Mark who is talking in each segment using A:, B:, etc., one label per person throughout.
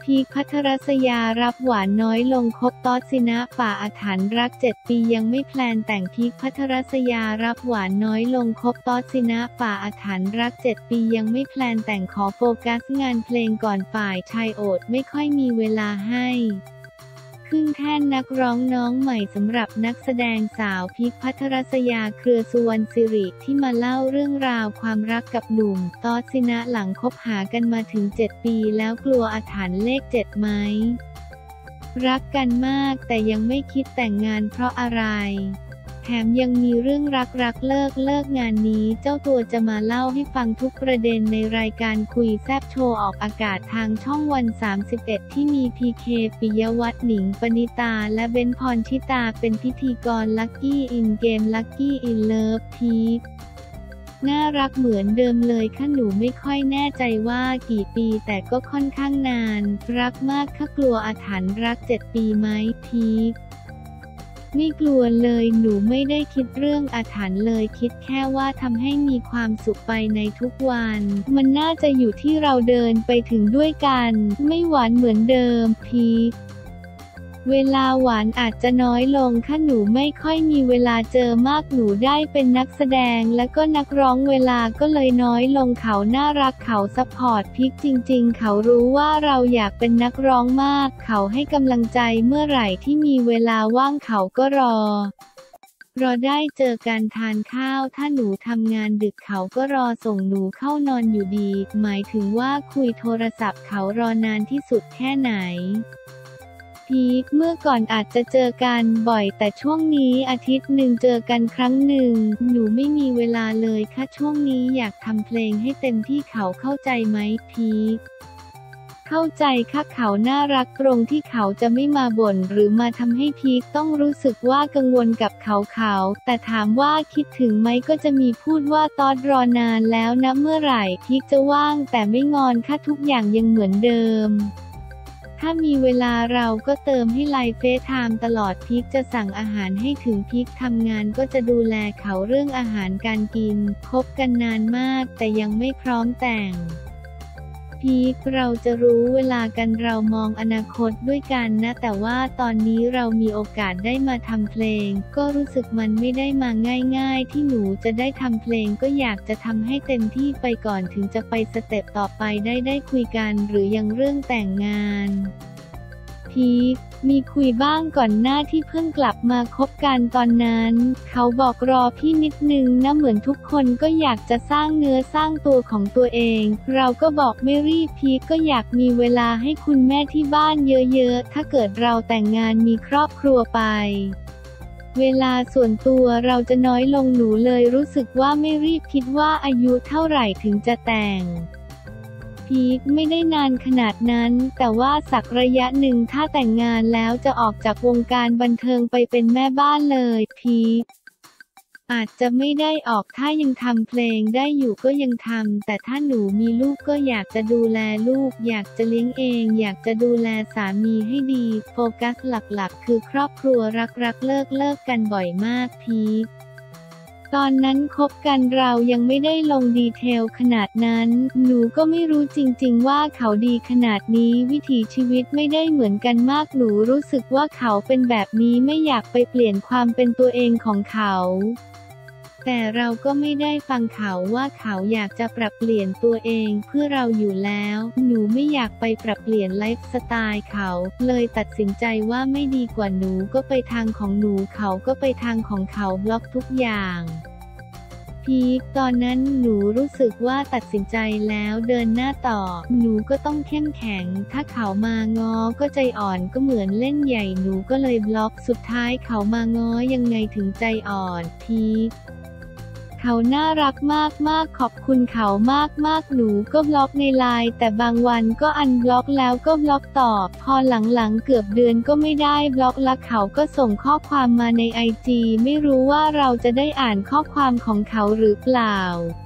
A: พีค ภัทรศยารับหวานน้อยลงคบต๊อดสินะป่าอาถรรพ์รัก7 ปียังไม่แพลนแต่งพีค ภัทรศยารับหวานน้อยลงคบต๊อดสินะป่าอาถรรพ์รัก7 ปียังไม่แพลนแต่งขอโฟกัสงานเพลงก่อนฝ่ายชายโอดไม่ค่อยมีเวลาให้ขึ้นแท่นนักร้องน้องใหม่สำหรับนักแสดงสาวพีค ภัทรศยาเครือสุวรรณสิริที่มาเล่าเรื่องราวความรักกับหนุ่มต๊อดสินะหลังคบหากันมาถึง7 ปีแล้วกลัวอาถรรพ์เลข7ไหมรักกันมากแต่ยังไม่คิดแต่งงานเพราะอะไรแถมยังมีเรื่องรักเลิกงานนี้เจ้าตัวจะมาเล่าให้ฟังทุกประเด็นในรายการคุยแซ่บโชว์ออกอากาศทางช่องวัน 31ที่มีพีเค ปิยวัฒน์ หนิงปณิตาและเบนซ์ พรชิตาเป็นพิธีกรลัคกี้อินเกมลัคกี้อินเลิฟพีคน่ารักเหมือนเดิมเลยค่ะหนูไม่ค่อยแน่ใจว่ากี่ปีแต่ก็ค่อนข้างนานรักมากค่ะกลัวอาถรรพ์รัก7 ปีไหมพีคไม่กลัวเลยหนูไม่ได้คิดเรื่องอาถรรพ์เลยคิดแค่ว่าทำให้มีความสุขไปในทุกวันมันน่าจะอยู่ที่เราเดินไปถึงด้วยกันไม่หวานเหมือนเดิมพีคเวลาหวานอาจจะน้อยลงค่ะหนูไม่ค่อยมีเวลาเจอมากหนูได้เป็นนักแสดงและก็นักร้องเวลาก็เลยน้อยลงเขาน่ารักเขาซัพพอร์ตพีคจริงๆเขารู้ว่าเราอยากเป็นนักร้องมากเขาให้กำลังใจเมื่อไหร่ที่มีเวลาว่างเขาก็รอได้เจอกันทานข้าวถ้าหนูทำงานดึกเขาก็รอส่งหนูเข้านอนอยู่ดีหมายถึงว่าคุยโทรศัพท์เขารอนานที่สุดแค่ไหนพีคเมื่อก่อนอาจจะเจอกันบ่อยแต่ช่วงนี้อาทิตย์หนึ่งเจอกันครั้งหนึ่งหนูไม่มีเวลาเลยค่ะช่วงนี้อยากทำเพลงให้เต็มที่เขาเข้าใจไหมพีคเข้าใจค่ะเขาน่ารักตรงที่เขาจะไม่มาบ่นหรือมาทำให้พีคต้องรู้สึกว่ากังวลกับเขาแต่ถามว่าคิดถึงไหมก็จะมีพูดว่าตอดรอนานแล้วนะเมื่อไหร่พีคจะว่างแต่ไม่งอนค่ะทุกอย่างยังเหมือนเดิมถ้ามีเวลาเราก็เติมให้ไลน์เฟซไทม์ตลอดพีคจะสั่งอาหารให้ถึงพีคทำงานก็จะดูแลเขาเรื่องอาหารการกินคบกันนานมากแต่ยังไม่พร้อมแต่งพีคเราจะรู้เวลากันเรามองอนาคตด้วยกันนะแต่ว่าตอนนี้เรามีโอกาสได้มาทำเพลงก็รู้สึกมันไม่ได้มาง่ายๆที่หนูจะได้ทำเพลงก็อยากจะทำให้เต็มที่ไปก่อนถึงจะไปสเต็ปต่อไปได้คุยกันหรือยังเรื่องแต่งงานพีคมีคุยบ้างก่อนหน้าที่เพิ่งกลับมาคบกันตอนนั้นเขาบอกรอพี่นิดนึงนะเหมือนทุกคนก็อยากจะสร้างเนื้อสร้างตัวของตัวเองเราก็บอกไม่รีบพีคก็อยากมีเวลาให้คุณแม่ที่บ้านเยอะๆถ้าเกิดเราแต่งงานมีครอบครัวไปเวลาส่วนตัวเราจะน้อยลงหนูเลยรู้สึกว่าไม่รีบคิดว่าอายุเท่าไหร่ถึงจะแต่งพีคไม่ได้นานขนาดนั้นแต่ว่าสักระยะหนึ่งถ้าแต่งงานแล้วจะออกจากวงการบันเทิงไปเป็นแม่บ้านเลยพีคอาจจะไม่ได้ออกถ้ายังทำเพลงได้อยู่ก็ยังทำแต่ถ้าหนูมีลูกก็อยากจะดูแลลูกอยากจะเลี้ยงเองอยากจะดูแลสามีให้ดีโฟกัสหลักๆคือครอบครัวรักเลิกกันบ่อยมากพีคตอนนั้นคบกันเรายังไม่ได้ลงดีเทลขนาดนั้นหนูก็ไม่รู้จริงๆว่าเขาดีขนาดนี้วิถีชีวิตไม่ได้เหมือนกันมากหนูรู้สึกว่าเขาเป็นแบบนี้ไม่อยากไปเปลี่ยนความเป็นตัวเองของเขาแต่เราก็ไม่ได้ฟังเขาว่าเขาอยากจะปรับเปลี่ยนตัวเองเพื่อเราอยู่แล้วหนูไม่อยากไปปรับเปลี่ยนไลฟ์สไตล์เขาเลยตัดสินใจว่าไม่ดีกว่าหนูก็ไปทางของหนูเขาก็ไปทางของเขาบล็อกทุกอย่างพีคตอนนั้นหนูรู้สึกว่าตัดสินใจแล้วเดินหน้าต่อหนูก็ต้องเข้มแข็งถ้าเขามาง้อก็ใจอ่อนก็เหมือนเล่นใหญ่หนูก็เลยบล็อกสุดท้ายเขามาง้อยังไงถึงใจอ่อนพีคเขาน่ารักมากขอบคุณเขามากหนูก็บล็อกในไลน์แต่บางวันก็อันบล็อกแล้วก็บล็อกตอบพอหลังๆเกือบเดือนก็ไม่ได้บล็อกแล้วเขาก็ส่งข้อความมาในIGไม่รู้ว่าเราจะได้อ่านข้อความของเขาหรือเปล่า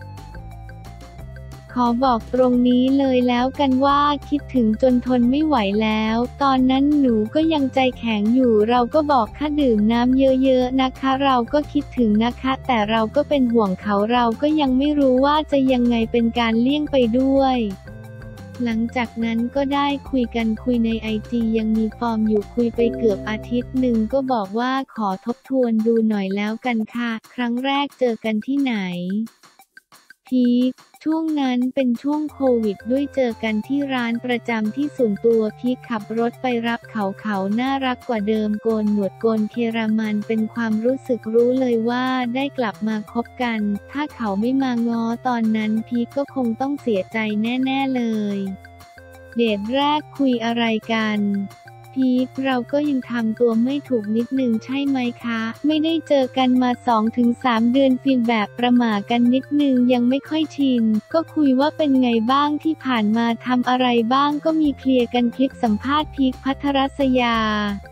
A: ขอบอกตรงนี้เลยแล้วกันว่าคิดถึงจนทนไม่ไหวแล้วตอนนั้นหนูก็ยังใจแข็งอยู่เราก็บอกค่ะดื่มน้ำเยอะๆนะคะเราก็คิดถึงนะคะแต่เราก็เป็นห่วงเขาเราก็ยังไม่รู้ว่าจะยังไงเป็นการเลี่ยงไปด้วยหลังจากนั้นก็ได้คุยในไอจียังมีฟอร์มอยู่คุยไปเกือบอาทิตย์หนึ่งก็บอกว่าขอทบทวนดูหน่อยแล้วกันค่ะครั้งแรกเจอกันที่ไหนพีคช่วงนั้นเป็นช่วงโควิดด้วยเจอกันที่ร้านประจำที่ส่วนตัวพีคขับรถไปรับเขาน่ารักกว่าเดิมโกนหนวดโกนเครามันเป็นความรู้สึกรู้เลยว่าได้กลับมาคบกันถ้าเขาไม่มาง้อตอนนั้นพีคก็คงต้องเสียใจแน่ๆเลยเดทแรกคุยอะไรกันพีคเราก็ยังทำตัวไม่ถูกนิดนึงใช่ไหมคะไม่ได้เจอกันมา 2-3 เดือนฟีลแบบประหม่ากันนิดนึงยังไม่ค่อยชินก็คุยว่าเป็นไงบ้างที่ผ่านมาทำอะไรบ้างก็มีเคลียร์กันคลิปสัมภาษณ์พีคภัทรศยา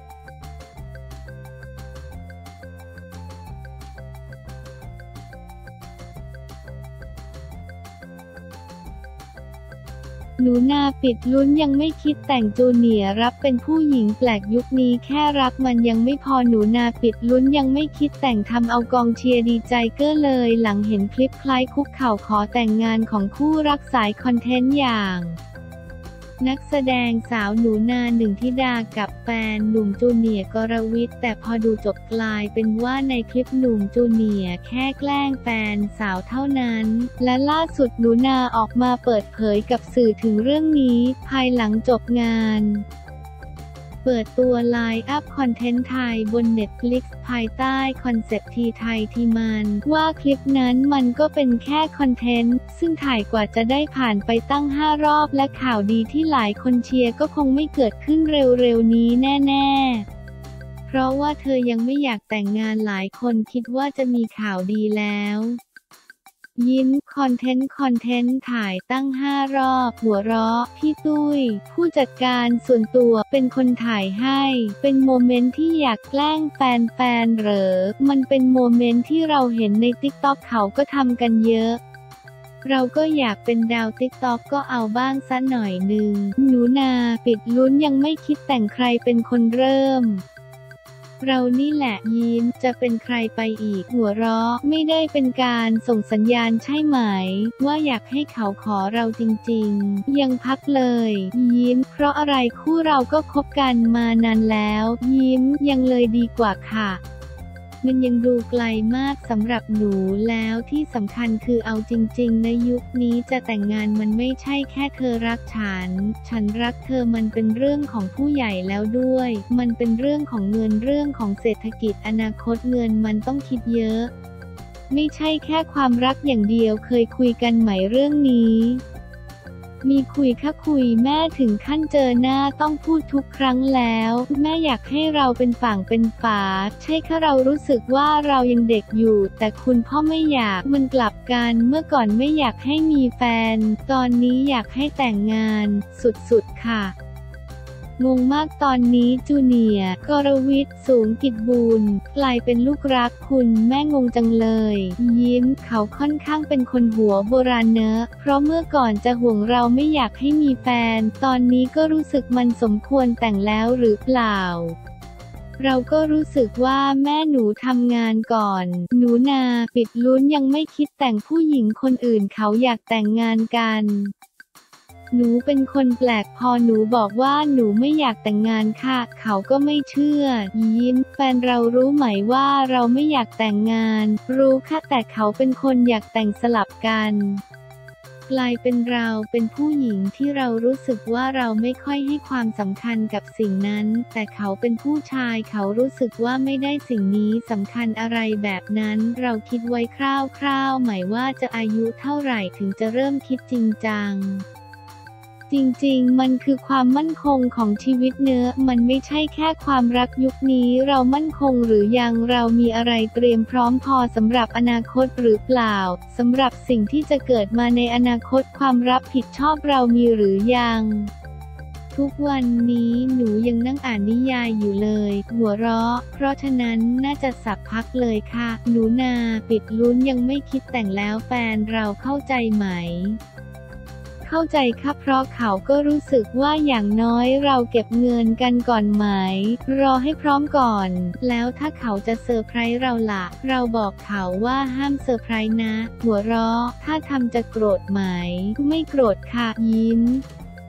A: หนูนาปิดลุ้นยังไม่คิดแต่งจูเนียร์รับเป็นผู้หญิงแปลกยุคนี้แค่รักมันยังไม่พอหนูนาปิดลุ้นยังไม่คิดแต่งทำเอากองเชียร์ดีใจเก้อเลยหลังเห็นคลิปคล้ายคุกเข่าขอแต่งงานของคู่รักสายคอนเทนต์อย่างนักแสดงสาวหนูนาหนึ่งธิดากับแฟนหนุ่มจูเนียร์กรวิทย์แต่พอดูจบกลายเป็นว่าในคลิปหนุ่มจูเนียร์แค่แกล้งแฟนสาวเท่านั้นและล่าสุดหนูนาออกมาเปิดเผยกับสื่อถึงเรื่องนี้ภายหลังจบงานเปิดตัวไลน์อัพคอนเทนต์ไทยบน Netflix ภายใต้คอนเซปต์ทีไทยทีมันว่าคลิปนั้นมันก็เป็นแค่คอนเทนต์ซึ่งถ่ายกว่าจะได้ผ่านไปตั้ง5 รอบและข่าวดีที่หลายคนเชียร์ก็คงไม่เกิดขึ้นเร็วๆนี้แน่ๆเพราะว่าเธอยังไม่อยากแต่งงานหลายคนคิดว่าจะมีข่าวดีแล้วยิ้มคอนเทนต์ถ่ายตั้ง5 รอบหัวเราะพี่ตุ้ยผู้จัดการส่วนตัวเป็นคนถ่ายให้เป็นโมเมนต์ที่อยากแกล้งแฟนเหรอมันเป็นโมเมนต์ที่เราเห็นใน TikTok เขาก็ทำกันเยอะเราก็อยากเป็นดาว TikTok ก็เอาบ้างซะหน่อยนึงหนูนาปิดลุ้นยังไม่คิดแต่งใครเป็นคนเริ่มเรานี่แหละยิ้มจะเป็นใครไปอีกหัวเราะไม่ได้เป็นการส่งสัญญาณใช่ไหมว่าอยากให้เขาขอเราจริงๆยังพักเลยยิ้มเพราะอะไรคู่เราก็คบกันมานานแล้วยิ้มยังเลยดีกว่าค่ะมันยังดูไกลมากสำหรับหนูแล้วที่สำคัญคือเอาจริงๆในยุคนี้จะแต่งงานมันไม่ใช่แค่เธอรักฉันรักเธอมันเป็นเรื่องของผู้ใหญ่แล้วด้วยมันเป็นเรื่องของเงินเรื่องของเศรษฐกิจอนาคตเงินมันต้องคิดเยอะไม่ใช่แค่ความรักอย่างเดียวเคยคุยกันไหมเรื่องนี้มีคุยค่ะคุยแม่ถึงขั้นเจอหน้าต้องพูดทุกครั้งแล้วแม่อยากให้เราเป็นฝั่งเป็นฝาใช่ค่ะเรารู้สึกว่าเรายังเด็กอยู่แต่คุณพ่อไม่อยากมันกลับกันเมื่อก่อนไม่อยากให้มีแฟนตอนนี้อยากให้แต่งงานสุดๆค่ะงงมากตอนนี้จูเนียร์กรวิทย์สูงกิจบูรณ์กลายเป็นลูกรักคุณแม่งงจังเลยยิ้มเขาค่อนข้างเป็นคนหัวโบราณเนอะเพราะเมื่อก่อนจะห่วงเราไม่อยากให้มีแฟนตอนนี้ก็รู้สึกมันสมควรแต่งแล้วหรือเปล่าเราก็รู้สึกว่าแม่หนูทำงานก่อนหนูนาปิดลุ้นยังไม่คิดแต่งผู้หญิงคนอื่นเขาอยากแต่งงานกันหนูเป็นคนแปลกพอหนูบอกว่าหนูไม่อยากแต่งงานค่ะเขาก็ไม่เชื่อยิ้มแฟนเรารู้ไหมว่าเราไม่อยากแต่งงานรู้ค่ะแต่เขาเป็นคนอยากแต่งสลับกันกลายเป็นเราเป็นผู้หญิงที่เรารู้สึกว่าเราไม่ค่อยให้ความสำคัญกับสิ่งนั้นแต่เขาเป็นผู้ชายเขารู้สึกว่าไม่ได้สิ่งนี้สำคัญอะไรแบบนั้นเราคิดไว้คร่าวๆหมายว่าจะอายุเท่าไหร่ถึงจะเริ่มคิดจริงจังจริงๆมันคือความมั่นคงของชีวิตเนื้อมันไม่ใช่แค่ความรักยุคนี้เรามั่นคงหรือยังเรามีอะไรเตรียมพร้อมพอสำหรับอนาคตหรือเปล่าสำหรับสิ่งที่จะเกิดมาในอนาคตความรับผิดชอบเรามีหรือยังทุกวันนี้หนูยังนั่งอ่านนิยายอยู่เลยหัวเราะเพราะฉะนั้นน่าจะสักพักเลยค่ะหนูนาปิดลุ้นยังไม่คิดแต่งแล้วแฟนเราเข้าใจไหมเข้าใจค่ะเพราะเขาก็รู้สึกว่าอย่างน้อยเราเก็บเงินกันก่อนไหมรอให้พร้อมก่อนแล้วถ้าเขาจะเซอร์ไพรส์เราล่ะเราบอกเขาว่าห้ามเซอร์ไพรส์นะหัวเราะถ้าทำจะโกรธไหมไม่โกรธค่ะยิ้ม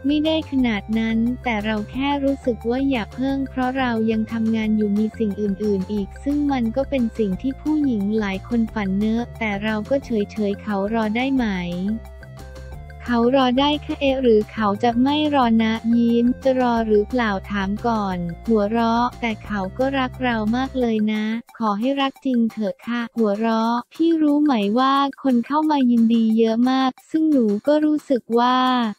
A: ไม่ได้ขนาดนั้นแต่เราแค่รู้สึกว่าอย่าเพิ่งเพราะเรายังทำงานอยู่มีสิ่งอื่นๆอีกซึ่งมันก็เป็นสิ่งที่ผู้หญิงหลายคนฝันเนอะแต่เราก็เฉยๆเขารอได้ไหมเขารอได้ค่ะหรือเขาจะไม่รอนะยิ้มจะรอหรือเปล่าถามก่อนหัวเราะแต่เขาก็รักเรามากเลยนะขอให้รักจริงเถอะค่ะหัวเราะพี่รู้ไหมว่าคนเข้ามายินดีเยอะมากซึ่งหนูก็รู้สึกว่า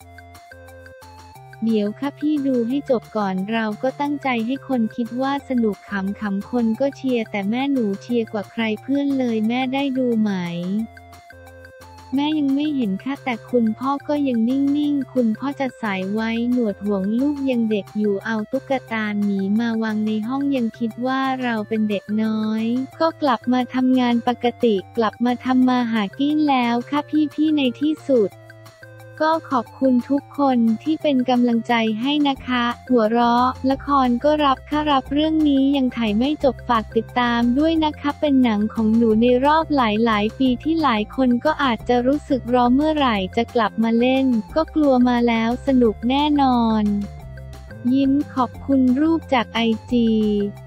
A: เดี๋ยวค่ะพี่ดูให้จบก่อนเราก็ตั้งใจให้คนคิดว่าสนุกขำๆคนก็เชียร์แต่แม่หนูเชียร์กว่าใครเพื่อนเลยแม่ได้ดูไหมแม่ยังไม่เห็นค่ะแต่คุณพ่อก็ยังนิ่งๆคุณพ่อจะสายไว้หนวดห่วงลูกยังเด็กอยู่เอาตุ๊กตาหมีมาวางในห้องยังคิดว่าเราเป็นเด็กน้อยก็กลับมาทำงานปกติกลับมาทำมาหากินแล้วค่ะพี่ๆในที่สุดก็ขอบคุณทุกคนที่เป็นกำลังใจให้นะคะหัวเราะละครก็รับค่ะรับเรื่องนี้ยังถ่ายไม่จบฝากติดตามด้วยนะคะเป็นหนังของหนูในรอบหลายปีที่หลายคนก็อาจจะรู้สึกรอเมื่อไหร่จะกลับมาเล่นก็กลัวมาแล้วสนุกแน่นอนยิ้มขอบคุณรูปจากIG